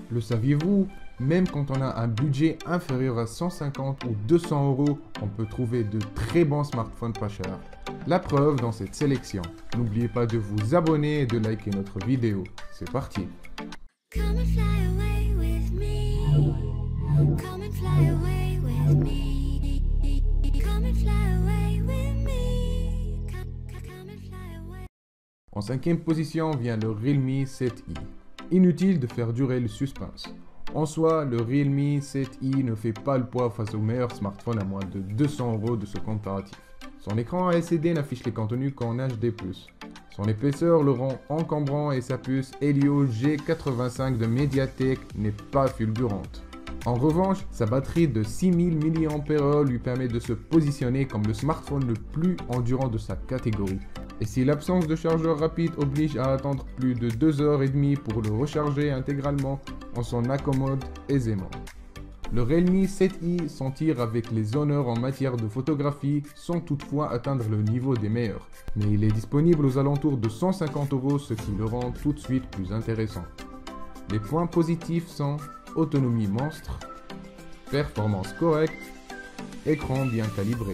Le saviez-vous? Même quand on a un budget inférieur à 150 ou 200 euros, on peut trouver de très bons smartphones pas chers. La preuve dans cette sélection. N'oubliez pas de vous abonner et de liker notre vidéo. C'est parti! Come and fly away with me. Come and fly away with me. Come and fly away with me. Come and fly away. En cinquième position vient le Realme 7i. Inutile de faire durer le suspense. En soi, le Realme 7i ne fait pas le poids face au meilleur smartphone à moins de 200 euros de ce comparatif. Son écran LCD n'affiche les contenus qu'en HD+. Son épaisseur le rend encombrant et sa puce Helio G85 de Mediatek n'est pas fulgurante. En revanche, sa batterie de 6000 mAh lui permet de se positionner comme le smartphone le plus endurant de sa catégorie. Et si l'absence de chargeur rapide oblige à attendre plus de 2h30 pour le recharger intégralement, on s'en accommode aisément. Le Realme 7i s'en tire avec les honneurs en matière de photographie sans toutefois atteindre le niveau des meilleurs. Mais il est disponible aux alentours de 150 euros, ce qui le rend tout de suite plus intéressant. Les points positifs sont autonomie monstre, performance correcte, écran bien calibré.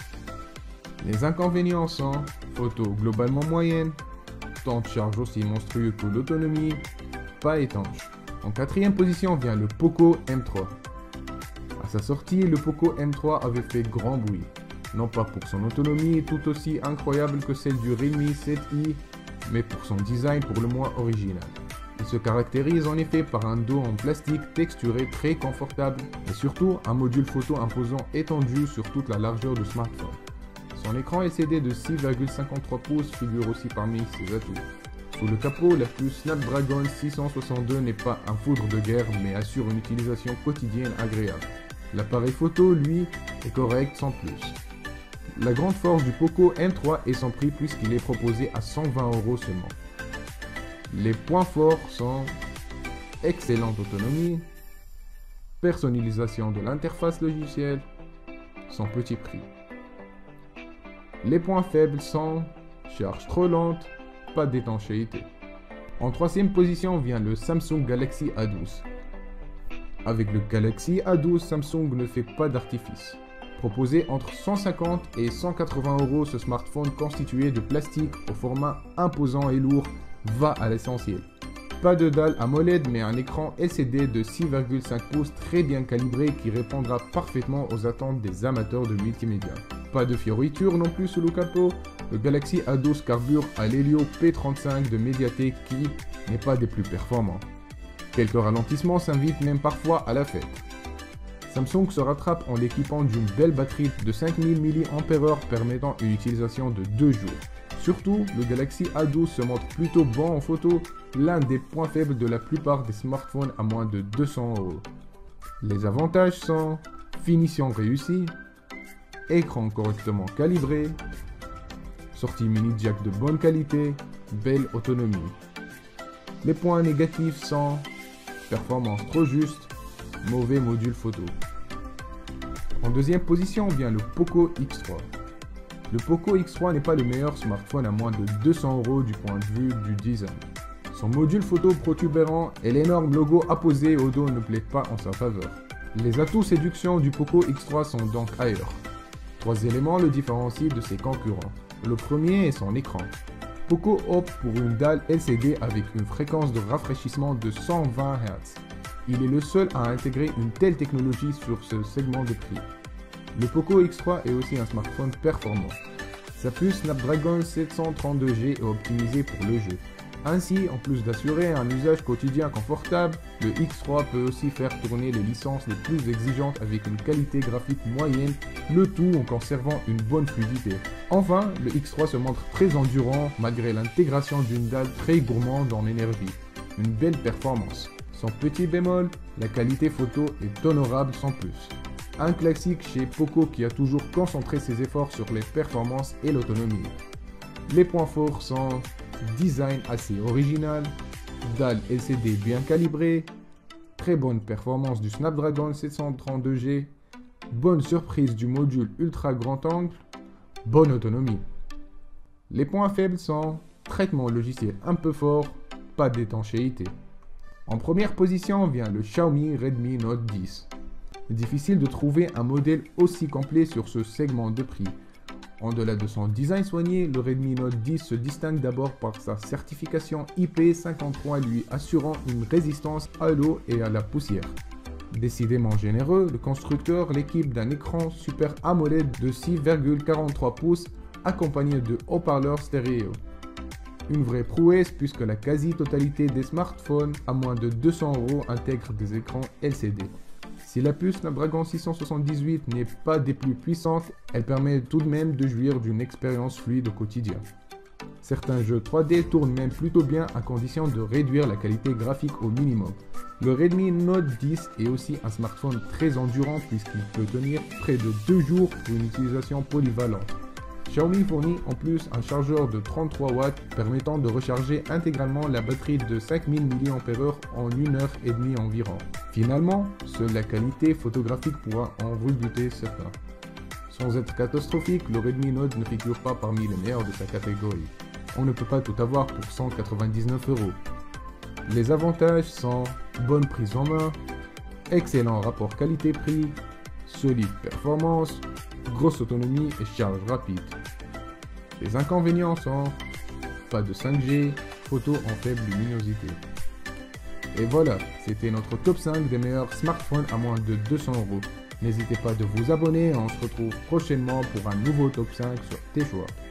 Les inconvénients sont photo globalement moyenne, temps de charge aussi monstrueux que l'autonomie, pas étanche. En quatrième position vient le Poco M3. À sa sortie, le Poco M3 avait fait grand bruit, non pas pour son autonomie tout aussi incroyable que celle du Realme 7i, mais pour son design pour le moins original. Il se caractérise en effet par un dos en plastique texturé très confortable et surtout un module photo imposant étendu sur toute la largeur du smartphone. Son écran LCD de 6,53 pouces figure aussi parmi ses atouts. Sous le capot, la puce Snapdragon 662 n'est pas un foudre de guerre mais assure une utilisation quotidienne agréable. L'appareil photo, lui, est correct sans plus. La grande force du Poco M3 est son prix puisqu'il est proposé à 120 euros seulement. Les points forts sont excellente autonomie, personnalisation de l'interface logicielle, son petit prix. Les points faibles sont charge trop lente, pas d'étanchéité. En troisième position vient le Samsung Galaxy A12. Avec le Galaxy A12, Samsung ne fait pas d'artifice. Proposé entre 150 et 180 euros, ce smartphone constitué de plastique au format imposant et lourd va à l'essentiel. Pas de dalle AMOLED mais un écran LCD de 6,5 pouces très bien calibré qui répondra parfaitement aux attentes des amateurs de multimédia. Pas de fioritures non plus sous le capot, le Galaxy A12 carbure à l'Helio P35 de Mediatek qui n'est pas des plus performants. Quelques ralentissements s'invitent même parfois à la fête. Samsung se rattrape en l'équipant d'une belle batterie de 5000 mAh permettant une utilisation de 2 jours. Surtout, le Galaxy A12 se montre plutôt bon en photo, l'un des points faibles de la plupart des smartphones à moins de 200 euros. Les avantages sont finition réussie, écran correctement calibré, sortie mini jack de bonne qualité, belle autonomie. Les points négatifs sont performance trop juste, mauvais module photo. En deuxième position vient le Poco X3. Le Poco X3 n'est pas le meilleur smartphone à moins de 200 euros du point de vue du design. Son module photo protubérant et l'énorme logo apposé au dos ne plaident pas en sa faveur. Les atouts séduction du Poco X3 sont donc ailleurs. 3 éléments le différencient de ses concurrents. Le premier est son écran. Poco opte pour une dalle LCD avec une fréquence de rafraîchissement de 120 Hz. Il est le seul à intégrer une telle technologie sur ce segment de prix. Le Poco X3 est aussi un smartphone performant. Sa puce Snapdragon 732G est optimisée pour le jeu. Ainsi, en plus d'assurer un usage quotidien confortable, le X3 peut aussi faire tourner les licences les plus exigeantes avec une qualité graphique moyenne, le tout en conservant une bonne fluidité. Enfin, le X3 se montre très endurant malgré l'intégration d'une dalle très gourmande en énergie. Une belle performance. Son petit bémol, la qualité photo est honorable sans plus. Un classique chez Poco qui a toujours concentré ses efforts sur les performances et l'autonomie. Les points forts sont design assez original, dalle LCD bien calibrée, très bonne performance du Snapdragon 732G, bonne surprise du module ultra grand angle, bonne autonomie. Les points faibles sont traitement logiciel un peu fort, pas d'étanchéité. En première position vient le Xiaomi Redmi Note 10. Difficile de trouver un modèle aussi complet sur ce segment de prix. En-delà de son design soigné, le Redmi Note 10 se distingue d'abord par sa certification IP53 lui assurant une résistance à l'eau et à la poussière. Décidément généreux, le constructeur l'équipe d'un écran Super AMOLED de 6,43 pouces accompagné de haut-parleurs stéréo. Une vraie prouesse puisque la quasi-totalité des smartphones à moins de 200 € intègrent des écrans LCD. Si la puce Snapdragon 678 n'est pas des plus puissantes, elle permet tout de même de jouir d'une expérience fluide au quotidien. Certains jeux 3D tournent même plutôt bien à condition de réduire la qualité graphique au minimum. Le Redmi Note 10 est aussi un smartphone très endurant puisqu'il peut tenir près de 2 jours pour une utilisation polyvalente. Xiaomi fournit en plus un chargeur de 33 watts permettant de recharger intégralement la batterie de 5000 mAh en 1h30 environ. Finalement, seule la qualité photographique pourra en rebuter certains. Sans être catastrophique, le Redmi Note ne figure pas parmi les meilleurs de sa catégorie. On ne peut pas tout avoir pour 199 €. Les avantages sont bonne prise en main, excellent rapport qualité-prix, solide performance, grosse autonomie et charge rapide. Les inconvénients sont pas de 5G, photo en faible luminosité. Et voilà, c'était notre top 5 des meilleurs smartphones à moins de 200 €. N'hésitez pas de vous abonner, on se retrouve prochainement pour un nouveau top 5 sur tes choix.